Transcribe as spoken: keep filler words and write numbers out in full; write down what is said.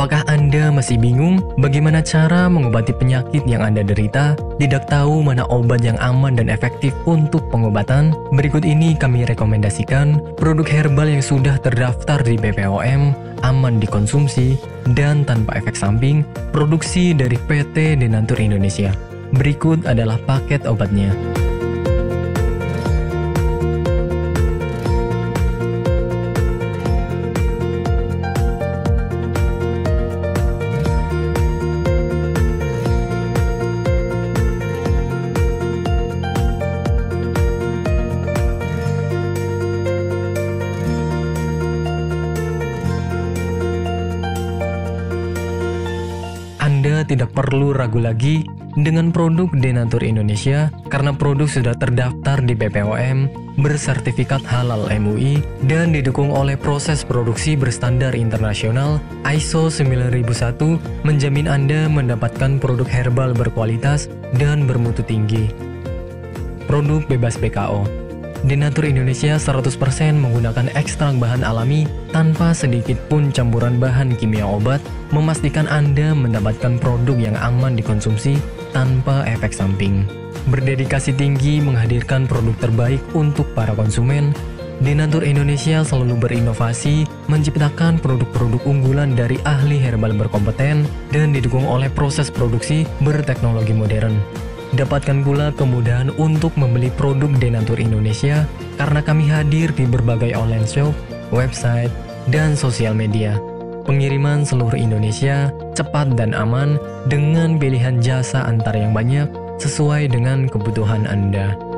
Apakah Anda masih bingung bagaimana cara mengobati penyakit yang Anda derita? Tidak tahu mana obat yang aman dan efektif untuk pengobatan? Berikut ini kami rekomendasikan produk herbal yang sudah terdaftar di B P O M, aman dikonsumsi, dan tanpa efek samping, produksi dari P T Denatur Indonesia. Berikut adalah paket obatnya. Anda tidak perlu ragu lagi dengan produk Denatur Indonesia karena produk sudah terdaftar di B P O M, bersertifikat halal M U I, dan didukung oleh proses produksi berstandar internasional I S O sembilan ribu satu, menjamin Anda mendapatkan produk herbal berkualitas dan bermutu tinggi. Produk bebas P K O. Denatur Indonesia seratus persen menggunakan ekstrak bahan alami tanpa sedikit pun campuran bahan kimia obat, memastikan Anda mendapatkan produk yang aman dikonsumsi tanpa efek samping. Berdedikasi tinggi menghadirkan produk terbaik untuk para konsumen, Denatur Indonesia selalu berinovasi, menciptakan produk-produk unggulan dari ahli herbal berkompeten dan didukung oleh proses produksi berteknologi modern. Dapatkan pula kemudahan untuk membeli produk Denatur Indonesia karena kami hadir di berbagai online shop, website, dan sosial media. Pengiriman seluruh Indonesia cepat dan aman dengan pilihan jasa antar yang banyak sesuai dengan kebutuhan Anda.